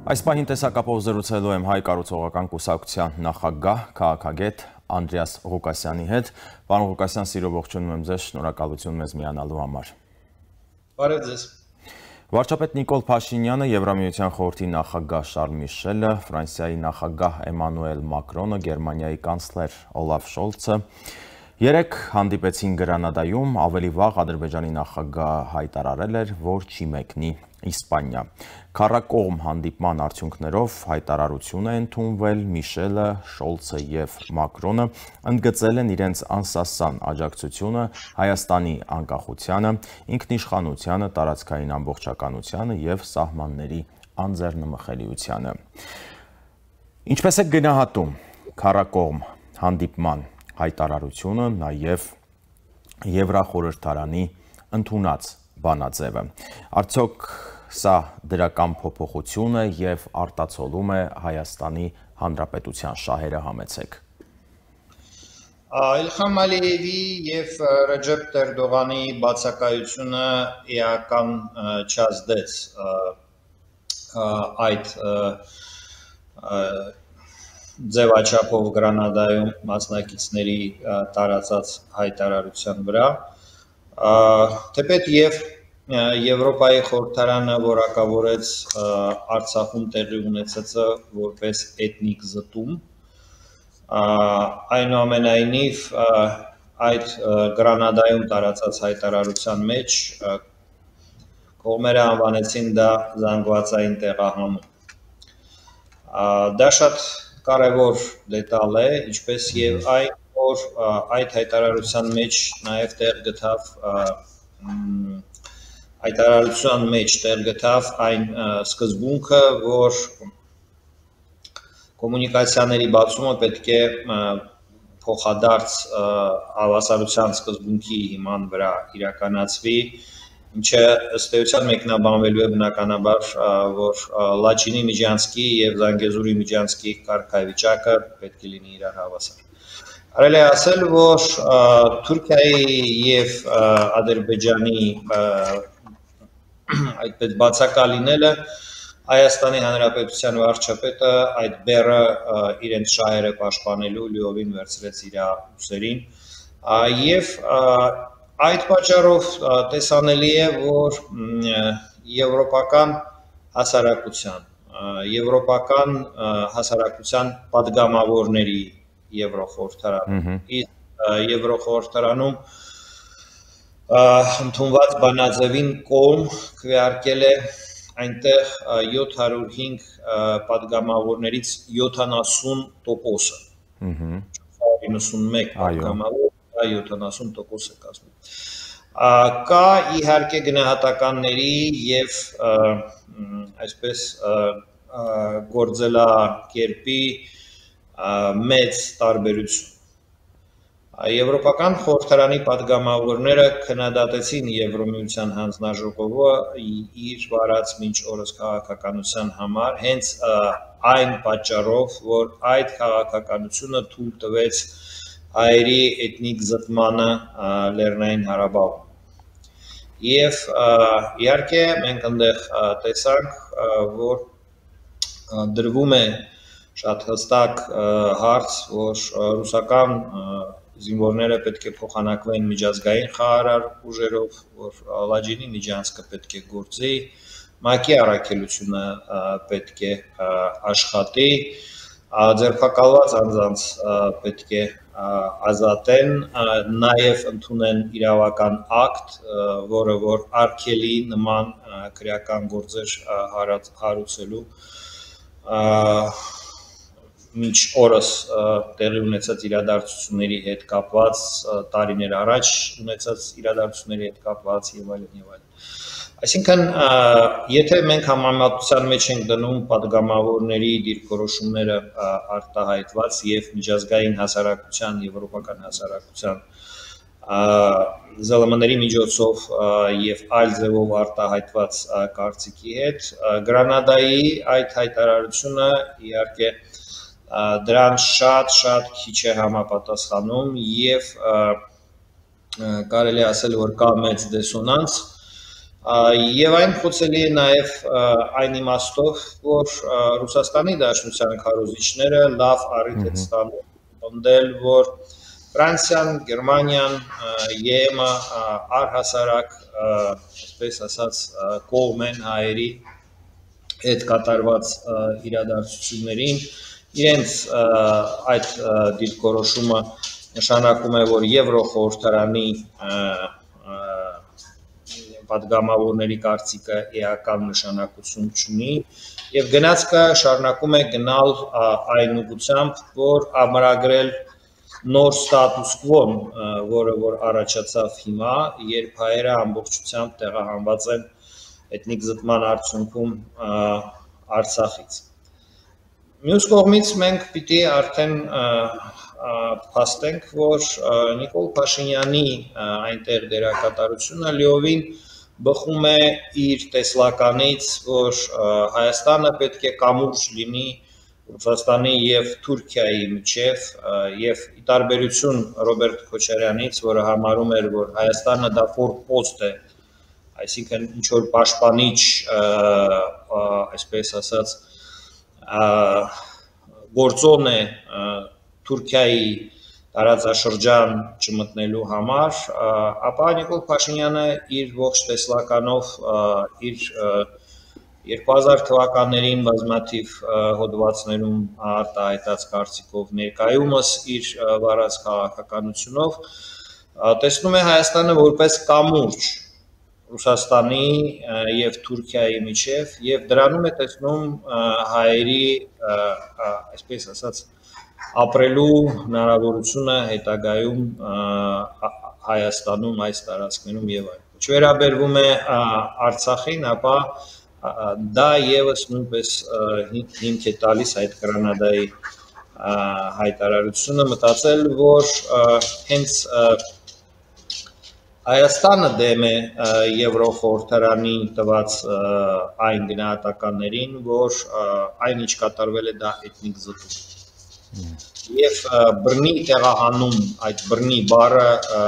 Այս պահին տեսակապով զրուցելու եմ Հայ կառուցողական կուսակցության նախագահ, քաղաքագետ Անդրեաս Ղուկասյանի հետ։ Պարոն Ղուկասյան, սիրով ողջունում եմ ձեզ, շնորհակալություն մեզ միանալու համար։ Բարև ձեզ։ Վարչապետ Նիկոլ Փաշինյանը, Եվրամիության խորհրդի նախագահ Շարլ Միշելը, Ֆրանսիայի նախագահ Էմանուել Մակրոնը, Գերմանիայի կանցլեր Օլաֆ Շոլցը երեկ հանդիպեցին Գրանադայում, ավելի վաղ Ադրբեջանի նախագահը հայտարարել էր, որ չի մեկնի Իսպանիա։ Քառակողմ հանդիպման արդյունքներով հայտարարություն է ընդունվել, Միշելը, Շոլցը և Մակրոնը ընդգծել են իրենց անսասան աջակցությունը Հայաստանի անկախությանը, ինքնիշխանությանը, տարածքային ամբողջականությանը և սահմանների անձեռնմխելիությանը։ Ինչպես է գնահատում քառակողմ հանդիպման հայտարարությունը, նաև Եվրախորհրդարանի ընդունած բանաձևը։ Արդյոք սա դրական փոփոխություն է և արտացոլում է Հայաստանի Հանրապետության շահերը, համեցեք։ Իլհամ Ալիևի և Ռեջեփ Էրդողանի բացակայությունը էական չազդեց այդ ձևաչափով Գրանադայում մասնակիցների տարածած հայտարարության վրա, թեպետ և Եվրոպայի խորհրդարանը որակավորեց Արցախում տեղի ունեցածը որպես էթնիկ զտում, այնուամենայնիվ այդ Գրանադայում տարածած հայտարարության մեջ կողմերը անվանեցին դա զանգվածային տեղահանում։ Դա շատ կարևոր դետալ է, ինչպես և այն, որ այդ հայտարարության մեջ նաև տեղ գտավ այն սկզբունքը, որ կոմունիկացիաների բացումը պետք է փոխադարձ հավասարության սկզբունքի հիման վրա իրականացվի, ինչը ըստ էության մեկնաբանվելու է բնականաբար, որ Լաչինի Միջանցքի և Զանգեզուրի Միջանցքի կարգավիճակը պետք է լինի իրար հավասար։ Կարելի է ասել, որ Թուրքիայի և Ադրբեջանի այդպես բացակա լինելը Հայաստանի Հանրապետության վարչապետը այդ բեռը իրենց շահերը պաշտպանելու լիովին վերցրեց իր ուսերին և այդ պատճառով տեսանելի է, որ եվրոպական հասարակության պատգամավորների Եվրոխորհրդարանում, Եվրոխորհրդարանում ընդունված բանաձևին կողմ քվեարկել է այնտեղ 705 պատգամավորներից 70%-ը, 491 պատգամավոր, 70% է կազմում։ Կա իհարկե գնահատականների և այսպես գործելակերպի մեծ տարբերություն։ Եվրոպական խորհրդարանի պատգամավորները քննադատեցին Եվրամիության հանձնաժողովը իր վարած մինչ օրս քաղաքականության համար, հենց այն պատճառով, որ այդ քաղաքականությունը թույլ տվեց հայերի էթնիկ զտմանը Լեռնային Ղարաբաղում։ Եվ իհարկե մենք այնտեղ տեսանք, որ դրվում է շատ հստակ հարց, որ ռուսական զինվորները պետք է փոխանակվեն միջազգային խաղաղարար ուժերով, որ Լաչինի Միջանցքը պետք է գործի, ՄԱԿ-ի առաքելությունը պետք է աշխատի, ձերբակալված անձանց պետք է ազատեն, նաև ընդունեն իրավական ակտ, որը որ արգելի նման քրեական գործեր հարուցելու մինչ օրս տեղի ունեցած իրադարձությունների հետ կապված, տարիներ առաջ ունեցած իրադարձությունների հետ կապված և այլն։ Այսինքն, եթե մենք համեմատության մեջ ենք դնում պատգամավորների դիրքորոշումները արտահայտված և միջազգային հասարակության, եվրոպական հասարակության ԶԼՄ-ների միջոցով և այլ ձևով արտահայտված կարծիքի հետ, Գրանադայի այդ հայտարարությունը իհարկե դրան շատ քիչ է համապատասխանում և կարելի է ասել, որ կա մեծ դիսոնանս Եվ այն խոցելի է նաև այն իմաստով, որ Ռուսաստանի Դաշնության քարոզիչները լավ առիթ են ստանում պնդել, որ Ֆրանսիան, Գերմանիան, ԵՄ-ը առհասարակ, այսպես ասած, կողմ են հայերի հետ կատարված իրադարձություններին, իրենց այդ դիրքորոշումը նշանակում է, որ Եվրոխորհրդարանի պատգամավորների կարծիքը էական նշանակություն չունի եւ գնացքը շարունակում է գնալ այն ուղղությամբ, որ ամրագրել նոր ստատուս կվոն, որը որ առաջացավ հիմա, երբ հայերը ամբողջությամբ տեղահանված են էթնիկ զտման արդյունքում Արցախից։ Մյուս կողմից մենք պիտի արդեն փաստենք, որ Նիկոլ Փաշինյանի այնտեղ դերակատարությունը լիովին բխում է իր տեսլականից, որ Հայաստանը պետք է կամուրջ լինի Ռուսաստանի եւ Թուրքիայի միջև եւ ի տարբերություն Ռոբերտ Քոչարյանից, որը համարում էր, որ Հայաստանը դա ֆորպոստ է, այսինքն ինչ որ պաշտպանիչ, այսպես ասած, գործոն է Թուրքիայի տարածաշրջան չմտնելու համար, ապա Նիկոլ Փաշինյանը իր ողջ տեսլականով իր 2000 թվականներին բազմաթիվ հոդվածներում արտահայտած կարծիքով ներկայումս իր վարած քաղաքականությունով տեսնում է Հայաստանը որպես կամուրջ Ռուսաստանի եւ Թուրքիայի միջև եւ դրանում է տեսնում հայերի, այսպես ասած, ապրելու հնարավորությունը հետագայում Հայաստանում, այս տարածքներում եւ այլն։ Չվերաբերվում է Արցախին, ապա դա եւս նույնպես հիմք է տալիս այդ Գրանադայի հայտարարությունը մտածել, որ հենց Հայաստանը դեմ է Եվրոխորհրդարանի տված այն գնահատականներին, որ այն ինչ կատարվել է դա էթնիկ զտում։ Եվ բռնի տեղահանում, այդ բռնի բառը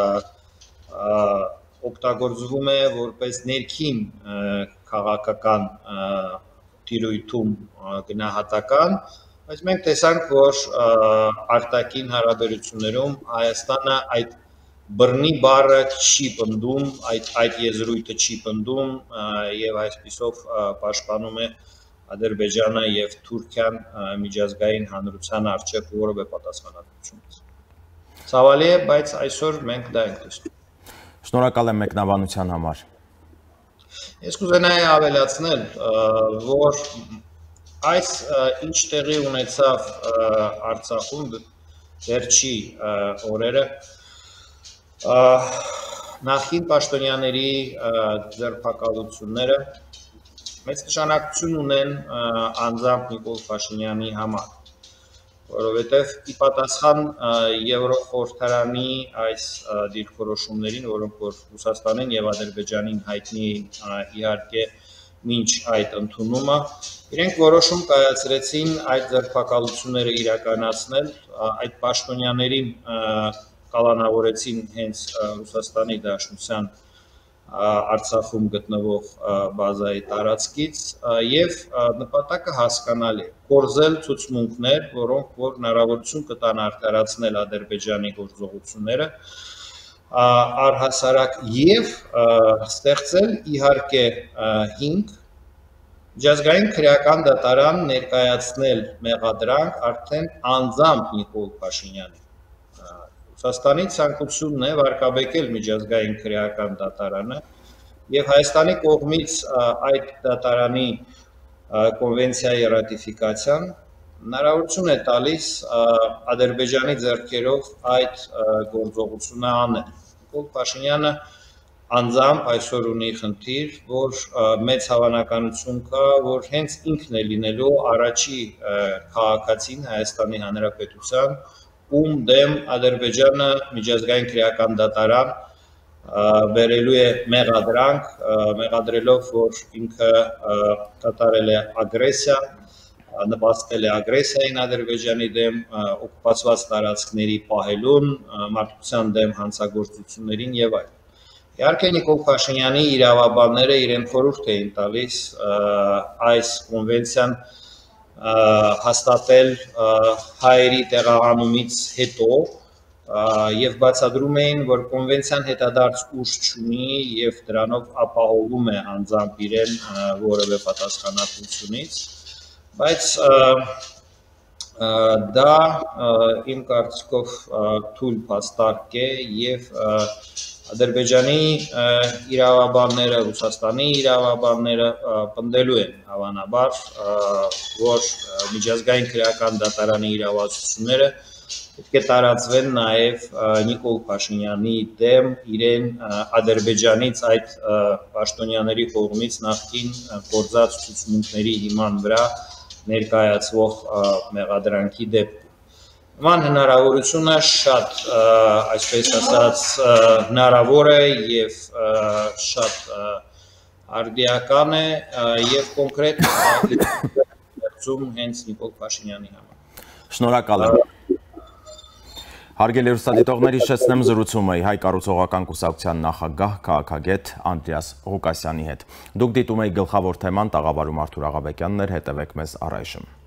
օգտագործվում է որպես ներքին քաղաքական տիրույթում գնահատական, բայց մենք տեսանք, որ արտաքին հարաբերություններում Հայաստանը այդ բռնի բառը չի պնդում, այդ եզրույթը չի պնդում եւ այսպիսով պաշտպանում է Ադրբեջանը եւ Թուրքիան միջազգային հանրության առջեւ որևէ պատասխանատվություն։ Ցավալի է, բայց այսօր մենք դա ենք տեսնում։ Շնորհակալ եմ մեկնաբանության համար։ Ես կուզենայի ավելացնել, որ այս ինչ տեղի ունեցավ Արցախում վերջի օրերը նախին պաշտոնյաների ձերբակալությունները մեծ նշանակություն ունեն անձամբ Նիկոլ Փաշինյանի համար, որովհետև ի պատասխան Եվրոխորհրդարանի այս դիրքորոշումներին, որոնք որ Ռուսաստանին եւ Ադրբեջանին հայտնի իհարկե մինչ այդ ընդունումը, իրենք որոշում կայացրեցին այդ ձերբակալությունները իրականացնել, այդ պաշտոնյաներին կալանավորեցին հենց Ռուսաստանի Դաշնության Արցախում գտնվող բազայի տարածքից եւ նպատակը հասկանալի է կորզել ցուցմունքներ, որոնք որ հնարավորություն կտան արտարացնել Ադրբեջանի գործողությունները առհասարակ եւ ստեղծել իհարկե հիմք միջազգային քրեական դատարան ներկայացնել մեղադրանք արդեն անձամբ Նիկոլ Փաշինյանի Ռուսաստանի ցանկությունն է վարկաբեկել միջազգային քրեական դատարանը եւ Հայաստանի կողմից այդ դատարանի կոնվենցիայի ռատիֆիկացիան հնարավորություն է տալիս Ադրբեջանի ձեռքերով այդ գործողությունը անել։ Նիկոլ Փաշինյանը անձամբ այսօր ունի խնդիր, որ մեծ հավանականություն կա, որ հենց ինքն է լինելու առաջի քաղաքացին Հայաստանի Հանրապետության ում դեմ Ադրբեջանը միջազգային քրեական դատարան վերելու է մեղադրանք, մեղադրելով, որ ինքը կատարել է ագրեսիա, նպաստել է ագրեսիային Ադրբեջանի դեմ, օկուպացված տարածքների պահելուն, մարդկության դեմ հանցագործություններին եւ այլն։ Իհարկե Նիկոլ Փաշինյանի իրավաբանները իրեն խորհուրդ էին տալիս այս կոնվենցիան հաստատել հայերի տեղահանումից հետո եւ բացատրում էին, որ կոնվենցիան հետադարձ ուժ չունի եւ դրանով ապահովում է անձամբ իրեն որևէ պատասխանատվությունից, բայց դա իմ կարծիքով թույլ փաստարկ է եւ Ադրբեջանի իրավաբանները, Ռուսաստանի իրավաբանները պնդելու են հավանաբար, որ միջազգային քրեական դատարանի իրավասությունները պետք է տարածվեն նաև Նիկոլ Փաշինյանի դեմ իրեն Ադրբեջանից այդ պաշտոնյաների կողմից նախկին գործած ցուցմունքների հիման վրա ներկայացվող մեղադրանքի դեպքում։ Նման հնարավորությունը շատ, այսպես ասած, հնարավոր է եւ շատ արդիական է եւ կոնկրետ հենց Նիկոլ Փաշինյանի համար։ Շնորհակալ եմ։ Հարգելի հեռուստադիտողներ, հիշեցնեմ զրուցումը Հայ կառուցողական կուսակցության նախագահ քաղաքագետ Անդրեաս Ղուկասյանի հետ։ Դուք դիտում եք գլխավոր թեման, տաղավարում Արթուր Աղաբեկյանն էր, հետևեք մեզ առայժմ։